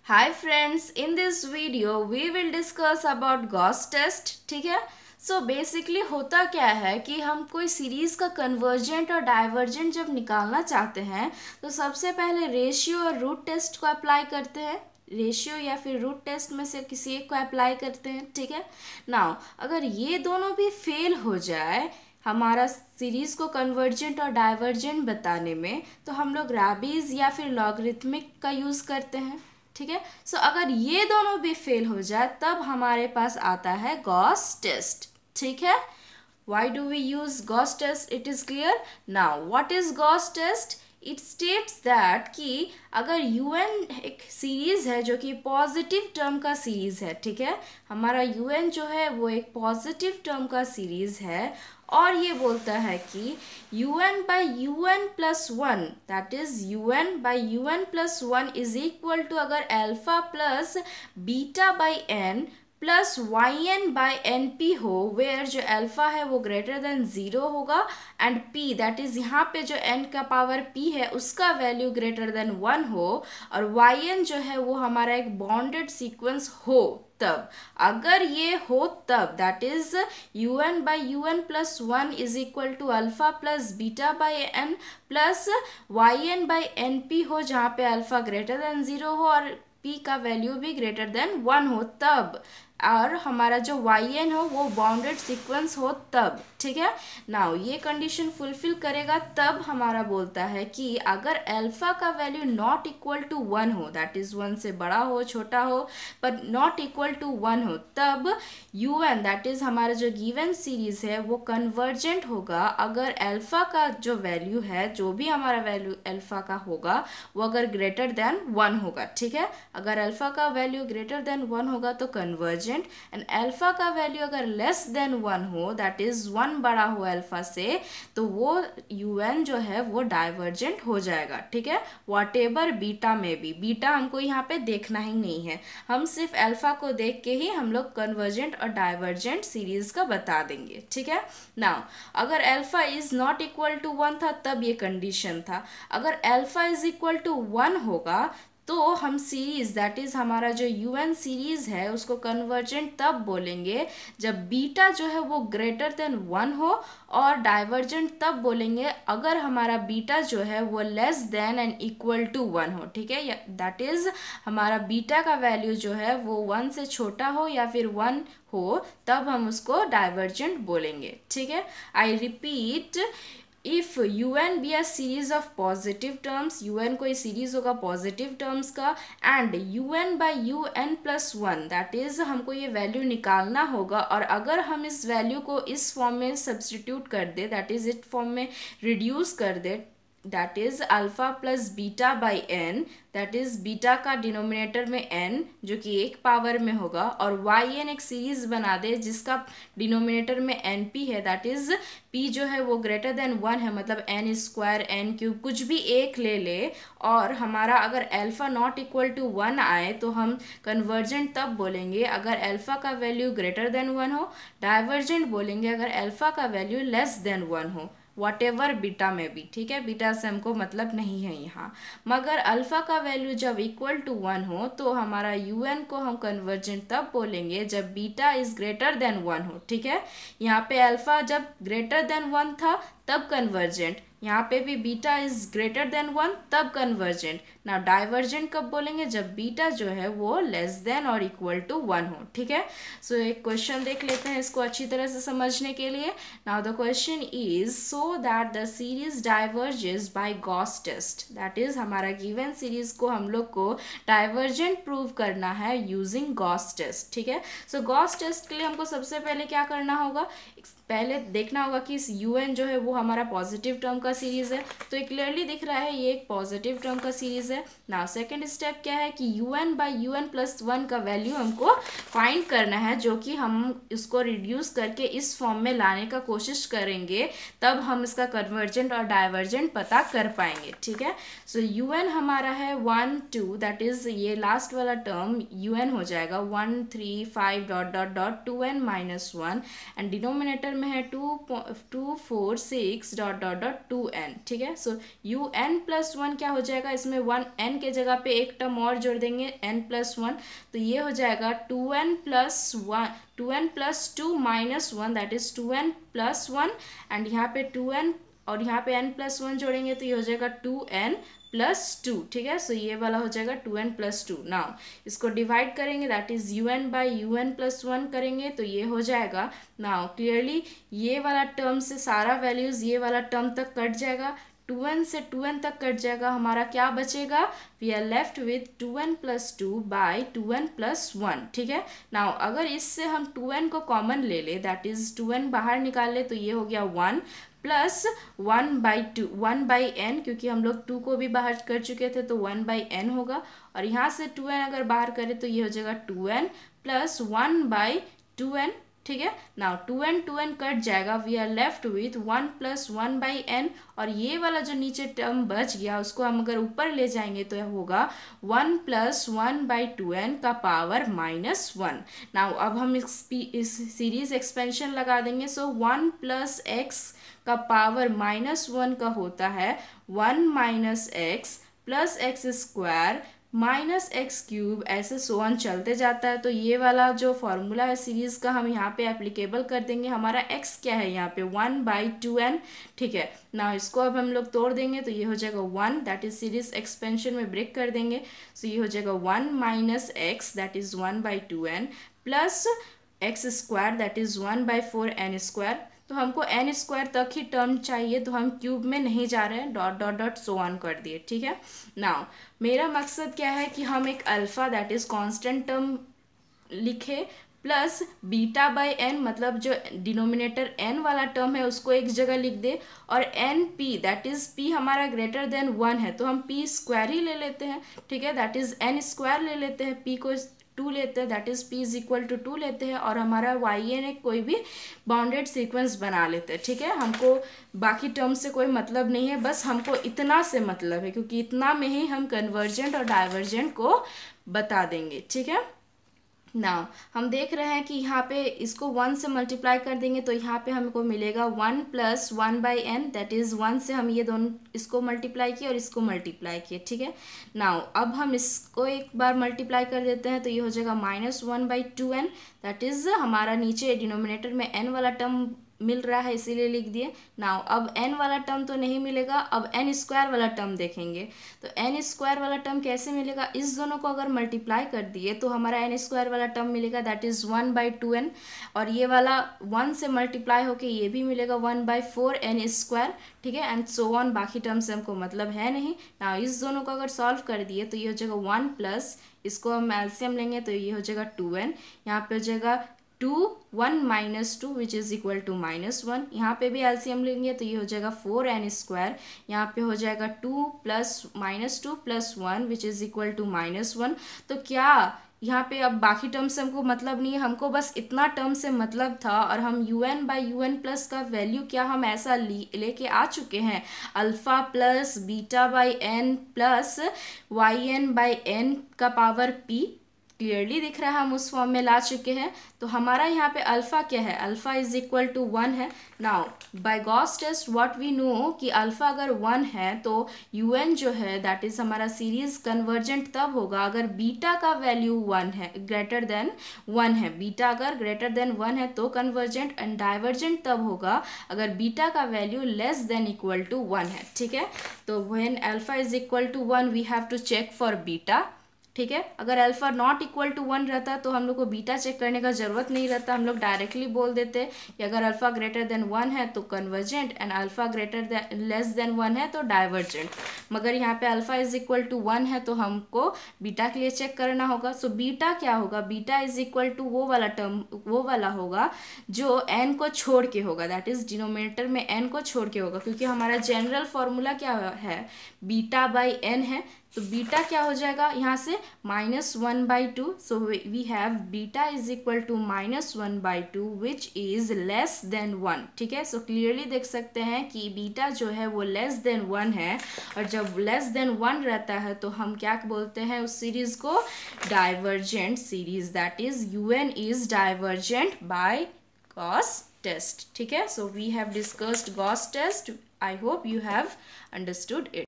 Hi friends, in this video we will discuss about Gauss test. ठीक है. So basically होता क्या है कि हम कोई सीरीज़ का कन्वर्जेंट और डाइवर्जेंट जब निकालना चाहते हैं तो सबसे पहले रेशियो और रूट टेस्ट को अप्लाई करते हैं. रेशियो या फिर रूट टेस्ट में से किसी एक को अप्लाई करते हैं. ठीक है. नाउ अगर ये दोनों भी फेल हो जाए हमारा सीरीज़ को कन्वर्जेंट और डाइवर्जेंट बताने में, तो हम लोग रैबीज़ या फिर लॉगरिथमिक का यूज़ करते हैं. ठीक है. सो अगर ये दोनों भी फेल हो जाए तब हमारे पास आता है गॉस टेस्ट. ठीक है. Why do we use Gauss test? It is clear. Now what is Gauss test? It states that कि अगर UN एक सीरीज है जो कि पॉजिटिव टर्म का सीरीज है. ठीक है. हमारा UN जो है वो एक पॉजिटिव टर्म का सीरीज है और ये बोलता है कि UN by UN plus 1 that is UN by UN plus 1 is equal to अगर alpha plus beta by n plus YN by NP हो, वेयर जो अल्फा है वो ग्रेटर देन 0 होगा एंड P दैट इज यहाँ पे जो n का पावर P है उसका वैल्यू ग्रेटर देन 1 हो और YN जो है वो हमारा एक बॉन्डेड सीक्वेंस हो. तब अगर ये हो तब that is UN by UN plus 1 is equal to alpha plus beta by n plus YN by NP हो जहाँ पे अल्फा ग्रेटर देन 0 हो और P का वैल्यू भी ग्रेटर देन 1 हो तब, और हमारा जो YN हो वो बाउंडेड सीक्वेंस हो तब. ठीक है. नाउ ये कंडीशन फुलफिल करेगा तब हमारा बोलता है कि अगर अल्फा का वैल्यू नॉट इक्वल टू 1 हो दैट इज 1 से बड़ा हो छोटा हो पर नॉट इक्वल टू 1 हो तब UN दैट इज हमारा जो गिवन सीरीज है वो कन्वर्जेंट होगा अगर अल्फा का जो वैल्यू है जो भी हमारा वैल्यू अल्फा का होगा वो अगर ग्रेटर देन 1 होगा. ठीक है. अगर अल्फा का वैल्यू ग्रेटर देन 1 होगा तो कन्वर्जेंट एंड अल्फा का वैल्यू अगर लेस देन 1 हो दैट इज 1 बड़ा हो अल्फा से तो वो UN जो है वो डाइवर्जेंट हो जाएगा. ठीक है. वॉट एवर बीटा में भी, बीटा हमको यहाँ पे देखना ही नहीं है, हम सिर्फ अल्फा को देख के ही हम लोग कन्वर्जेंट और डाइवर्जेंट सीरीज का बता देंगे. ठीक है. नाउ अगर alpha is not equal to 1 था तब ये कंडीशन था. अगर अल्फा इज इक्वल टू 1 होगा तो हम सीरीज दैट इज हमारा जो UN सीरीज है उसको कन्वर्जेंट तब बोलेंगे जब बीटा जो है वो ग्रेटर देन 1 हो और डाइवर्जेंट तब बोलेंगे अगर हमारा बीटा जो है वो less than and equal to 1 हो. ठीक है. दैट इज हमारा बीटा का वैल्यू जो है वो 1 से छोटा हो या फिर 1 हो तब हम उसको डाइवर्जेंट बोलेंगे. ठीक है. I repeat, if UN be a series of positive terms, UN कोई सीरीज होगा पॉजिटिव टर्म्स का and UN by UN plus 1 that is हमको ये वैल्यू निकालना होगा और अगर हम इस वैल्यू को इस फॉर्म में सब्सटीट्यूट कर दे दैट इज इस फॉर्म में रिड्यूस कर दे that is alpha plus beta by n that is beta का डिनोमिनेटर में n जो कि एक पावर में होगा और YN एक सीरीज बना दे जिसका डिनोमिनेटर में NP है दैट इज P जो है वो ग्रेटर देन 1 है मतलब n स्क्वायर n क्यूब कुछ भी एक ले ले और हमारा अगर अल्फा नॉट इक्वल टू 1 आए तो हम कन्वर्जेंट तब बोलेंगे अगर अल्फा का वैल्यू ग्रेटर देन 1 हो, डाइवर्जेंट बोलेंगे अगर अल्फा का वैल्यू लेस देन 1 हो वॉट एवर बीटा में भी. ठीक है. बीटा से हमको मतलब नहीं है यहाँ, मगर अल्फा का वैल्यू जब इक्वल टू 1 हो तो हमारा UN को हम कन्वर्जेंट तब बोलेंगे जब बीटा इज ग्रेटर देन 1 हो. ठीक है. यहाँ पे अल्फा जब ग्रेटर देन 1 था तब कन्वर्जेंट, यहाँ पे भी बीटा इज ग्रेटर देन 1 तब कन्वर्जेंट. ना डाइवर्जेंट कब बोलेंगे जब बीटा जो है वो लेस देन और इक्वल टू 1 हो. ठीक है. सो एक क्वेश्चन देख लेते हैं इसको अच्छी तरह से समझने के लिए. Now the question is so that the series diverges by Gauss test that is हमारा गिवन सीरीज को हम लोग को डाइवर्जेंट प्रूव करना है यूजिंग गॉस टेस्ट. ठीक है. सो गॉस टेस्ट के लिए हमको सबसे पहले क्या करना होगा, पहले देखना होगा कि इस UN जो है वो हमारा पॉजिटिव टर्म का सीरीज है तो ये क्लियरली दिख रहा है ये एक पॉजिटिव टर्म का सीरीज है. नाउ सेकंड स्टेप क्या है कि UN बाई UN प्लस 1 का वैल्यू हमको फाइंड करना है जो कि हम इसको रिड्यूस करके इस फॉर्म में लाने का कोशिश करेंगे तब हम इसका कन्वर्जेंट और डाइवर्जेंट पता कर पाएंगे. ठीक है. सो UN हमारा है 1 2 दैट इज ये लास्ट वाला टर्म UN हो जाएगा 1 3 5 dot dot dot 2n minus 1 and denominator में है 2 4 6 डॉट डॉट डॉट 2 2n, ठीक है। सो un+1 क्या हो जाएगा, इसमें 1n के जगह पे एक टर्म और जोड़ देंगे n+1, तो ये हो जाएगा 2n+2 minus 1, that is 2n+1, and यहाँ पे 2n और यहाँ पे n+1 जोड़ेंगे तो ये हो जाएगा 2n+2, ठीक है। सो ये वाला हो जाएगा 2n+2। नाउ इसको डिवाइड करेंगे, दैट इज un/un+1 करेंगे तो ये हो जाएगा। नाउ क्लियरली ये वाला टर्म से सारा वैल्यूज ये वाला टर्म तक कट जाएगा, 2n से 2n तक कट जाएगा, हमारा क्या बचेगा, we are left with 2n+2/2n+1, ठीक है। नाउ अगर इससे हम 2n को कॉमन ले ले, दैट इज 2n बाहर निकाल ले तो ये हो गया 1 प्लस 1/n, क्योंकि हम लोग 2 को भी बाहर कर चुके थे तो 1/n होगा, और यहाँ से 2n अगर बाहर करें तो ये हो जाएगा 2n प्लस 1/2n, ठीक है। नाउ 2n कट जाएगा, we are left with 1 plus 1/n, और ये वाला जो नीचे टर्म बच गया उसको हम अगर ऊपर ले जाएंगे तो होगा 1 प्लस 1/2n का पावर -1। नाउ अब हम इस सीरीज एक्सपेंशन लगा देंगे, सो 1 प्लस x का पावर -1 का होता है 1 minus x plus x square minus x cube, ऐसे सोन चलते जाता है। तो ये वाला जो फॉर्मूला है सीरीज का हम यहाँ पे एप्लीकेबल कर देंगे। हमारा x क्या है यहाँ पे 1/2n, ठीक है। ना इसको अब हम लोग तोड़ देंगे तो ये हो जाएगा 1, दैट इज सीरीज एक्सपेंशन में ब्रेक कर देंगे, सो ये हो जाएगा 1 minus x that is 1/2n plus x square that is 1/4n square. तो हमको n स्क्वायर तक ही टर्म चाहिए, तो हम क्यूब में नहीं जा रहे हैं, dot dot dot so on कर दिए, ठीक है। नाउ मेरा मकसद क्या है कि हम एक alpha that is constant term लिखे प्लस β/n, मतलब जो डिनोमिनेटर n वाला टर्म है उसको एक जगह लिख दे, और np दैट इज़ p हमारा ग्रेटर देन 1 है तो हम p स्क्वायर ही ले लेते हैं, ठीक है। दैट इज़ n स्क्वायर ले लेते हैं, p को 2 लेते हैं, that is p is equal to 2 लेते हैं, और हमारा yn एक कोई भी बाउंडेड सीक्वेंस बना लेते हैं, ठीक है। हमको बाकी टर्म से कोई मतलब नहीं है, बस हमको इतना से मतलब है, क्योंकि इतना में ही हम कन्वर्जेंट और डाइवर्जेंट को बता देंगे, ठीक है। नाउ हम देख रहे हैं कि यहाँ पे इसको 1 से मल्टीप्लाई कर देंगे तो यहाँ पे हमको मिलेगा 1 प्लस 1/n, दैट इज़ 1 से हम ये दोनों इसको मल्टीप्लाई किए और इसको मल्टीप्लाई किए, ठीक है। नाउ अब हम इसको एक बार मल्टीप्लाई कर देते हैं तो ये हो जाएगा -1/2n, दैट इज़ हमारा नीचे डिनोमिनेटर में n वाला टर्म मिल रहा है इसीलिए लिख दिए। नाउ अब n वाला टर्म तो नहीं मिलेगा, अब n स्क्वायर वाला टर्म देखेंगे, तो n स्क्वायर वाला टर्म कैसे मिलेगा, इस दोनों को अगर मल्टीप्लाई कर दिए तो हमारा n स्क्वायर वाला टर्म मिलेगा, दैट इज़ 1/2n, और ये वाला 1 से मल्टीप्लाई होके ये भी मिलेगा 1/4n स्क्वायर, ठीक है, एंड सो ऑन। बाकी टर्म से हमको मतलब है नहीं। ना इस दोनों को अगर सॉल्व कर दिए तो ये हो जाएगा 1 प्लस, इसको हम एलसीएम लेंगे तो ये हो जाएगा 2n, यहाँ पे हो जाएगा 2 1 minus 2 which is equal to -1, यहाँ पे भी एलसीएम लेंगे तो ये हो जाएगा 4n स्क्वायर, यहाँ पे हो जाएगा 2 plus -2 plus 1 which is equal to -1। तो क्या यहाँ पे अब बाकी टर्म से हमको मतलब नहीं है, हमको बस इतना टर्म से मतलब था, और हम un/un प्लस का वैल्यू क्या हम ऐसा लेके आ चुके हैं, alpha plus β/n plus yn/n का पावर p, क्लियरली दिख रहा है हम उस फॉर्म में ला चुके हैं। तो हमारा यहाँ पे अल्फ़ा क्या है, अल्फ़ा इज इक्वल टू 1 है। Now by Gauss test what we know कि अल्फ़ा अगर 1 है तो un जो है दैट इज़ हमारा सीरीज कन्वर्जेंट तब होगा अगर बीटा का वैल्यू 1 है, ग्रेटर देन 1 है। बीटा अगर ग्रेटर देन 1 है तो कन्वर्जेंट, एंड डाइवर्जेंट तब होगा अगर बीटा का value less than equal to 1 है, ठीक है। तो when alpha is equal to 1 we have to check for beta, ठीक है। अगर अल्फ़ा नॉट इक्वल टू 1 रहता तो हम लोग को बीटा चेक करने का ज़रूरत नहीं रहता, हम लोग डायरेक्टली बोल देते कि अगर अल्फ़ा ग्रेटर देन 1 है तो convergent, and alpha greater than less than 1 है तो डाइवर्जेंट। मगर यहाँ पे अल्फ़ा इज इक्वल टू 1 है तो हमको बीटा के लिए चेक करना होगा। सो बीटा क्या होगा, बीटा इज इक्वल टू वो वाला टर्म, वो वाला होगा जो n को छोड़ के होगा, दैट इज़ डिनोमिनेटर में n को छोड़ के होगा, क्योंकि हमारा जनरल फॉर्मूला क्या है, β/n है। तो बीटा क्या हो जाएगा यहाँ से -1/2, so we have beta is equal to -1/2 which is less than 1, ठीक है। सो क्लियरली देख सकते हैं कि बीटा जो है वो लेस देन 1 है, और जब लेस देन 1 रहता है तो हम क्या बोलते हैं उस सीरीज़ को, divergent series, that is un is divergent by Gauss test, ठीक है। So we have discussed Gauss test I hope you have understood it.